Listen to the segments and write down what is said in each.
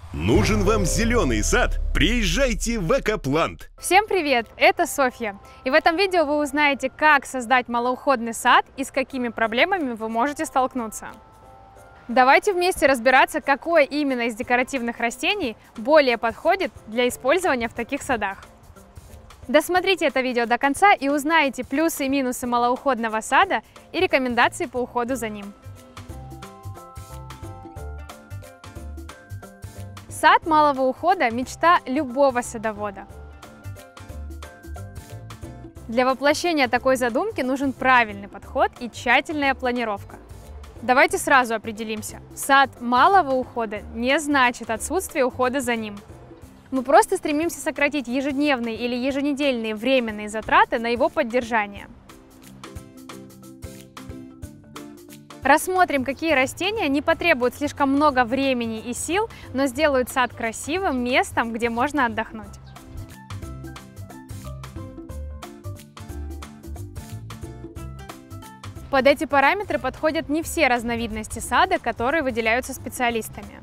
Нужен вам зеленый сад? Приезжайте в Экоплант! Всем привет! Это Софья. И в этом видео вы узнаете, как создать малоуходный сад и с какими проблемами вы можете столкнуться. Давайте вместе разбираться, какое именно из декоративных растений более подходит для использования в таких садах. Досмотрите это видео до конца и узнаете плюсы и минусы малоуходного сада и рекомендации по уходу за ним. Сад малого ухода – мечта любого садовода. Для воплощения такой задумки нужен правильный подход и тщательная планировка. Давайте сразу определимся. Сад малого ухода не значит отсутствие ухода за ним. Мы просто стремимся сократить ежедневные или еженедельные временные затраты на его поддержание. Рассмотрим, какие растения не потребуют слишком много времени и сил, но сделают сад красивым местом, где можно отдохнуть. Под эти параметры подходят не все разновидности сада, которые выделяются специалистами.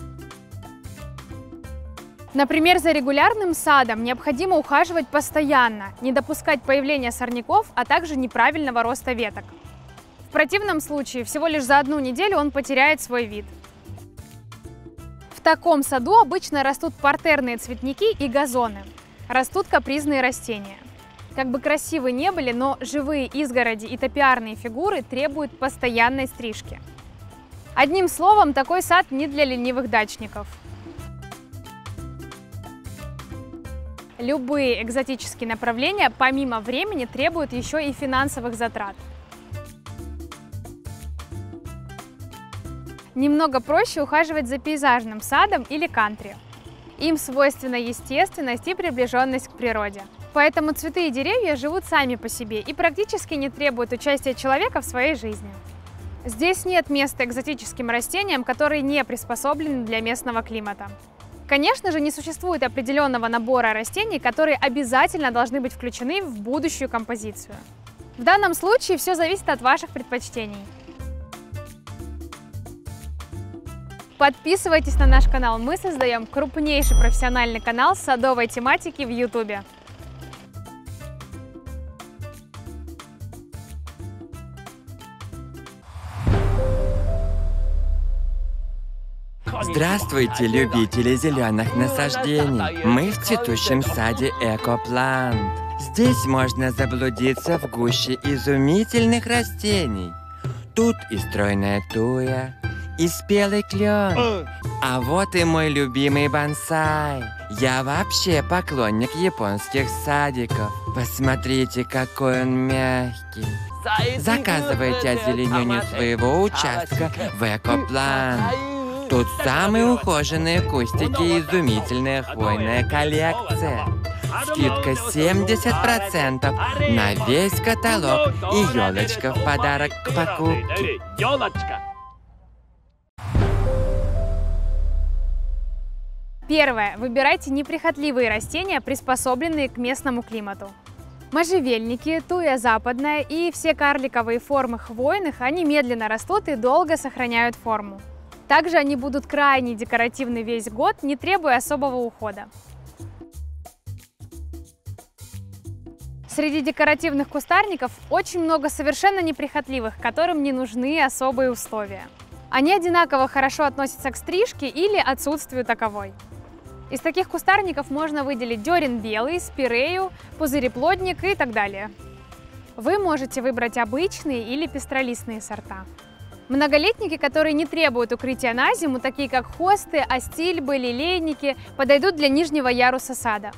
Например, за регулярным садом необходимо ухаживать постоянно, не допускать появления сорняков, а также неправильного роста веток. В противном случае всего лишь за одну неделю он потеряет свой вид. В таком саду обычно растут партерные цветники и газоны. Растут капризные растения. Как бы красивы не были, но живые изгороди и топиарные фигуры требуют постоянной стрижки. Одним словом, такой сад не для ленивых дачников. Любые экзотические направления помимо времени требуют еще и финансовых затрат. Немного проще ухаживать за пейзажным садом или кантри. Им свойственна естественность и приближенность к природе. Поэтому цветы и деревья живут сами по себе и практически не требуют участия человека в своей жизни. Здесь нет места экзотическим растениям, которые не приспособлены для местного климата. Конечно же, не существует определенного набора растений, которые обязательно должны быть включены в будущую композицию. В данном случае все зависит от ваших предпочтений. Подписывайтесь на наш канал, мы создаем крупнейший профессиональный канал садовой тематики в YouTube. Здравствуйте, любители зеленых насаждений! Мы в цветущем саде Экоплант. Здесь можно заблудиться в гуще изумительных растений. Тут и стройная туя, и спелый клен. А вот и мой любимый бонсай. Я вообще поклонник японских садиков. Посмотрите, какой он мягкий. Заказывайте озеленение своего участка в Экоплант. Тут самые ухоженные кустики и изумительная хвойная коллекция. Скидка 70% на весь каталог и елочка в подарок к покупке. Первое. Выбирайте неприхотливые растения, приспособленные к местному климату. Можжевельники, туя западная и все карликовые формы хвойных, они медленно растут и долго сохраняют форму. Также они будут крайне декоративны весь год, не требуя особого ухода. Среди декоративных кустарников очень много совершенно неприхотливых, которым не нужны особые условия. Они одинаково хорошо относятся к стрижке или отсутствию таковой. Из таких кустарников можно выделить дерен белый, спирею, пузыреплодник и так далее. Вы можете выбрать обычные или пестролистные сорта. Многолетники, которые не требуют укрытия на зиму, такие как хосты, астильбы, лилейники, подойдут для нижнего яруса сада.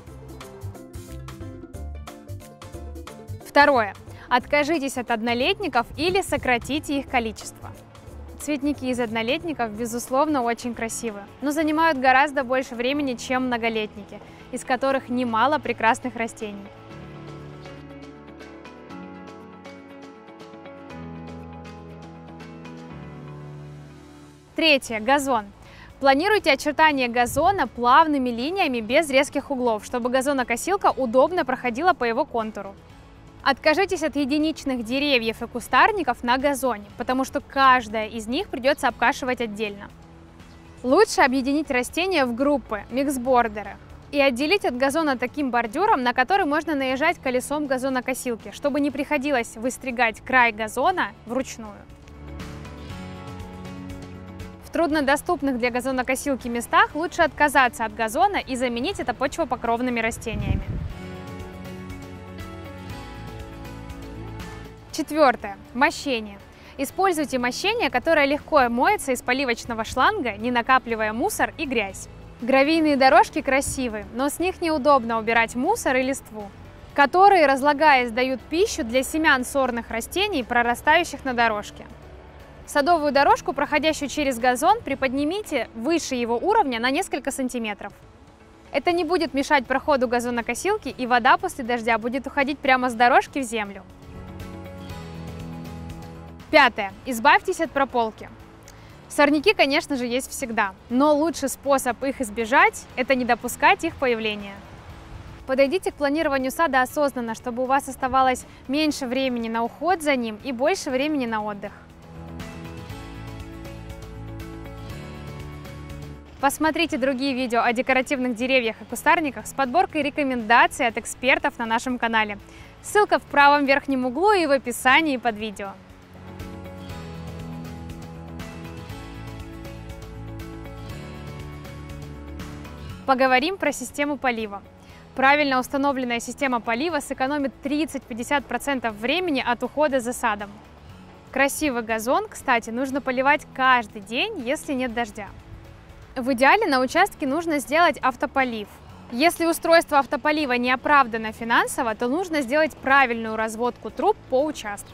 Второе. Откажитесь от однолетников или сократите их количество. Цветники из однолетников, безусловно, очень красивы, но занимают гораздо больше времени, чем многолетники, из которых немало прекрасных растений. Третье. Газон. Планируйте очертания газона плавными линиями без резких углов, чтобы газонокосилка удобно проходила по его контуру. Откажитесь от единичных деревьев и кустарников на газоне, потому что каждая из них придется обкашивать отдельно. Лучше объединить растения в группы, миксбордеры, и отделить от газона таким бордюром, на который можно наезжать колесом газонокосилки, чтобы не приходилось выстригать край газона вручную. В труднодоступных для газонокосилки местах лучше отказаться от газона и заменить это почвопокровными растениями. Четвертое. Мощение. Используйте мощение, которое легко моется из поливочного шланга, не накапливая мусор и грязь. Гравийные дорожки красивы, но с них неудобно убирать мусор и листву, которые, разлагаясь, дают пищу для семян сорных растений, прорастающих на дорожке. Садовую дорожку, проходящую через газон, приподнимите выше его уровня на несколько сантиметров. Это не будет мешать проходу газонокосилки, и вода после дождя будет уходить прямо с дорожки в землю. Пятое. Избавьтесь от прополки. Сорняки, конечно же, есть всегда, но лучший способ их избежать – это не допускать их появления. Подойдите к планированию сада осознанно, чтобы у вас оставалось меньше времени на уход за ним и больше времени на отдых. Посмотрите другие видео о декоративных деревьях и кустарниках с подборкой рекомендаций от экспертов на нашем канале. Ссылка в правом верхнем углу и в описании под видео. Поговорим про систему полива. Правильно установленная система полива сэкономит 30-50% времени от ухода за садом. Красивый газон, кстати, нужно поливать каждый день, если нет дождя. В идеале на участке нужно сделать автополив. Если устройство автополива не оправдано финансово, то нужно сделать правильную разводку труб по участку.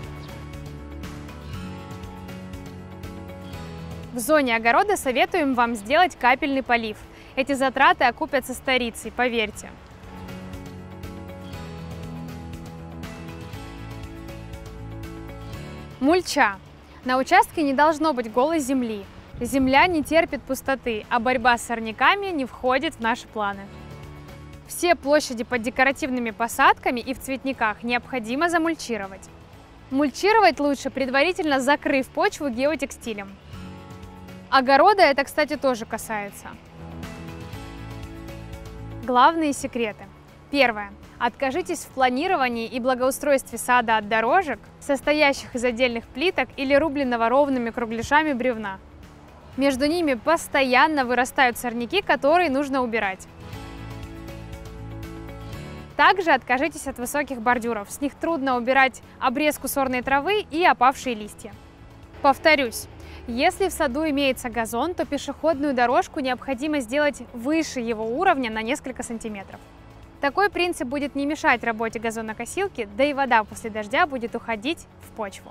В зоне огорода советуем вам сделать капельный полив. Эти затраты окупятся старицей, поверьте. Мульча. На участке не должно быть голой земли. Земля не терпит пустоты, а борьба с сорняками не входит в наши планы. Все площади под декоративными посадками и в цветниках необходимо замульчировать. Мульчировать лучше, предварительно закрыв почву геотекстилем. Огорода это, кстати, тоже касается. Главные секреты. Первое. Откажитесь в планировании и благоустройстве сада от дорожек, состоящих из отдельных плиток или рубленного ровными кругляшами бревна. Между ними постоянно вырастают сорняки, которые нужно убирать. Также откажитесь от высоких бордюров, с них трудно убирать обрезку сорной травы и опавшие листья. Повторюсь, если в саду имеется газон, то пешеходную дорожку необходимо сделать выше его уровня на несколько сантиметров. Такой принцип будет не мешать работе газонокосилки, да и вода после дождя будет уходить в почву.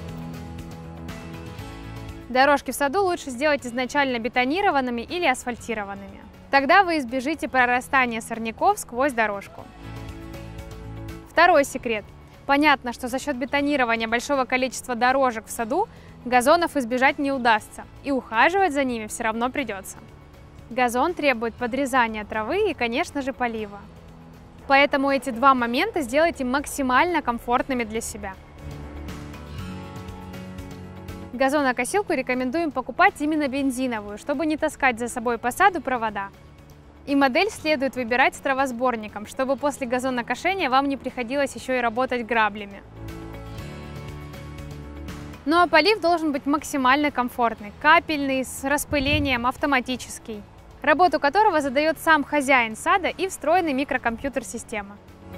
Дорожки в саду лучше сделать изначально бетонированными или асфальтированными. Тогда вы избежите прорастания сорняков сквозь дорожку. Второй секрет. Понятно, что за счет бетонирования большого количества дорожек в саду газонов избежать не удастся, и ухаживать за ними все равно придется. Газон требует подрезания травы и, конечно же, полива. Поэтому эти два момента сделайте максимально комфортными для себя. Газонокосилку рекомендуем покупать именно бензиновую, чтобы не таскать за собой по саду провода. И модель следует выбирать с травосборником, чтобы после газонокошения вам не приходилось еще и работать граблями. Ну а полив должен быть максимально комфортный, капельный, с распылением, автоматический, работу которого задает сам хозяин сада и встроенный микрокомпьютер системы.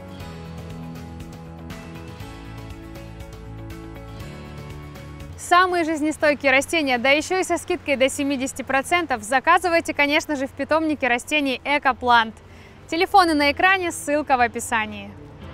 Самые жизнестойкие растения, да еще и со скидкой до 70%, заказывайте, конечно же, в питомнике растений Экоплант. Телефоны на экране, ссылка в описании.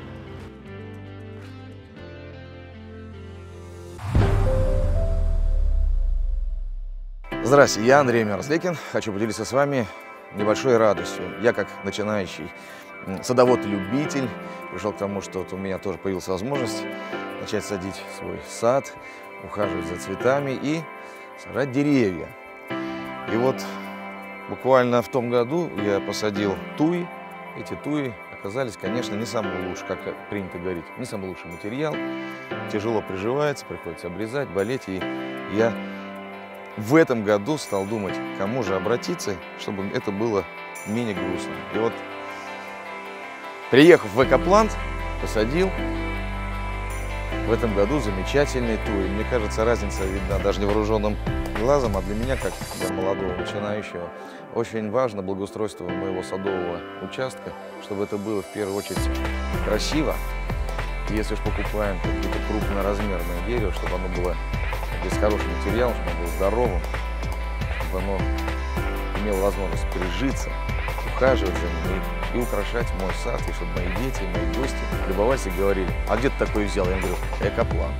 Здравствуйте, я Андрей Мерзликин. Хочу поделиться с вами небольшой радостью. Я, как начинающий садовод-любитель, пришел к тому, что вот у меня тоже появилась возможность начать садить свой сад, ухаживать за цветами и сажать деревья. И вот буквально в том году я посадил туи. Эти туи оказались, конечно, не самый лучший, как принято говорить, не самый лучший материал. Тяжело приживается, приходится обрезать, болеть. И я в этом году стал думать, к кому же обратиться, чтобы это было менее грустно. И вот, приехав в Экоплант, посадил в этом году замечательный туй. Мне кажется, разница видна даже невооруженным глазом, а для меня, как для молодого начинающего, очень важно благоустройство моего садового участка, чтобы это было в первую очередь красиво. И если уж покупаем какое-то крупноразмерное дерево, чтобы оно было из хорошего материала, чтобы оно было здоровым, чтобы оно имело возможность прижиться, ухаживать за ним и украшать мой сад, и чтобы мои дети, мои гости любовались и говорили: а где ты такое взял? Я им говорю: Экоплант.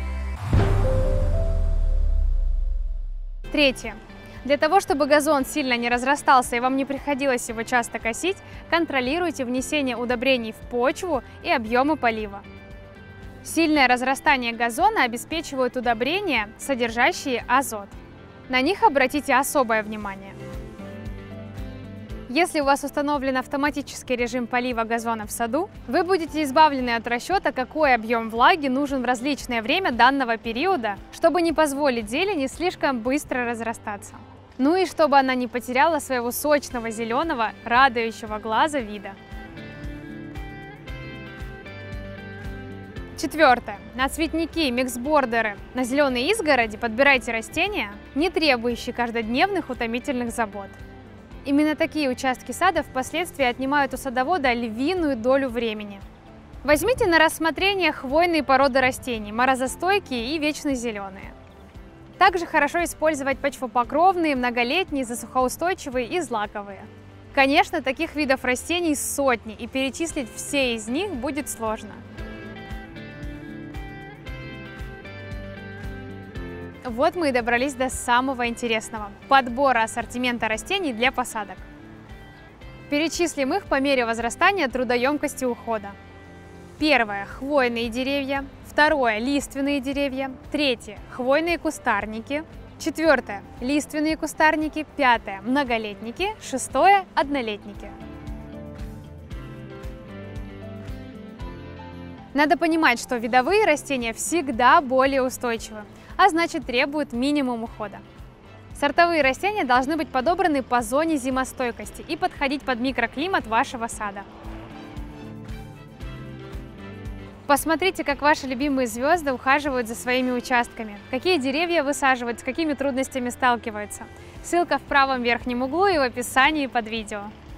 Третье. Для того, чтобы газон сильно не разрастался и вам не приходилось его часто косить, контролируйте внесение удобрений в почву и объемы полива. Сильное разрастание газона обеспечивают удобрения, содержащие азот. На них обратите особое внимание. Если у вас установлен автоматический режим полива газона в саду, вы будете избавлены от расчета, какой объем влаги нужен в различное время данного периода, чтобы не позволить зелени слишком быстро разрастаться. Ну и чтобы она не потеряла своего сочного зеленого, радующего глаза вида. Четвертое. На цветники, миксбордеры, на зеленые изгороди подбирайте растения, не требующие каждодневных утомительных забот. Именно такие участки сада впоследствии отнимают у садовода львиную долю времени. Возьмите на рассмотрение хвойные породы растений, морозостойкие и вечно зеленые. Также хорошо использовать почвопокровные, многолетние, засухоустойчивые и злаковые. Конечно, таких видов растений сотни, и перечислить все из них будет сложно. Вот мы и добрались до самого интересного – подбора ассортимента растений для посадок. Перечислим их по мере возрастания трудоемкости ухода. Первое – хвойные деревья. Второе – лиственные деревья. Третье – хвойные кустарники. Четвертое – лиственные кустарники. Пятое – многолетники. Шестое – однолетники. Надо понимать, что видовые растения всегда более устойчивы, а значит требуют минимум ухода. Сортовые растения должны быть подобраны по зоне зимостойкости и подходить под микроклимат вашего сада. Посмотрите, как ваши любимые звезды ухаживают за своими участками, какие деревья высаживают, с какими трудностями сталкиваются. Ссылка в правом верхнем углу и в описании под видео.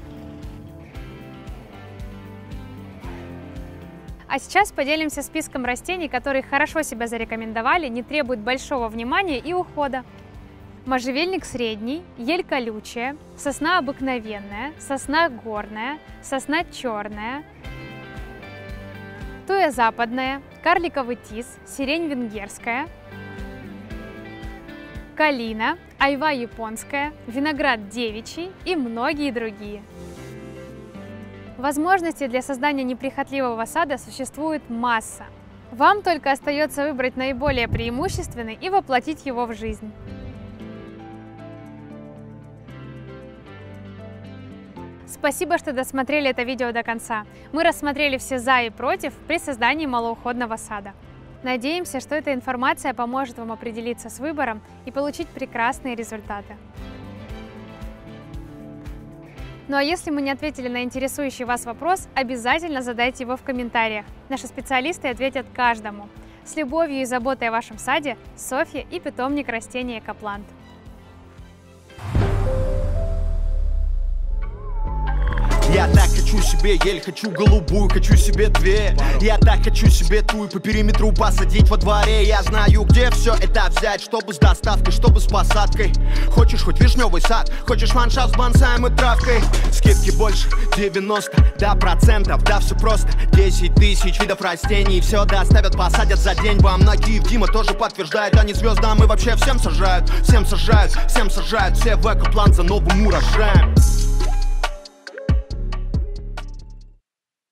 А сейчас поделимся списком растений, которые хорошо себя зарекомендовали, не требуют большого внимания и ухода. Можжевельник средний, ель колючая, сосна обыкновенная, сосна горная, сосна черная, туя западная, карликовый тис, сирень венгерская, калина, айва японская, виноград девичий и многие другие. Возможностей для создания неприхотливого сада существует масса. Вам только остается выбрать наиболее преимущественный и воплотить его в жизнь. Спасибо, что досмотрели это видео до конца. Мы рассмотрели все «за» и «против» при создании малоуходного сада. Надеемся, что эта информация поможет вам определиться с выбором и получить прекрасные результаты. Ну а если мы не ответили на интересующий вас вопрос, обязательно задайте его в комментариях. Наши специалисты ответят каждому. С любовью и заботой о вашем саде, Софья и питомник растений Экоплант. Я так хочу себе ель, хочу голубую, хочу себе две. Я так хочу себе туй по периметру посадить во дворе. Я знаю, где все это взять, чтобы с доставкой, чтобы с посадкой. Хочешь хоть вишневый сад, хочешь ландшафт с бонсаем и травкой. Скидки больше 90%, да все просто. 10 тысяч видов растений, все доставят, посадят за день. Во многие в Дима тоже подтверждают, они звездам и вообще всем сажают. Всем сажают, всем сажают, все в Экоплант за новым урожаем.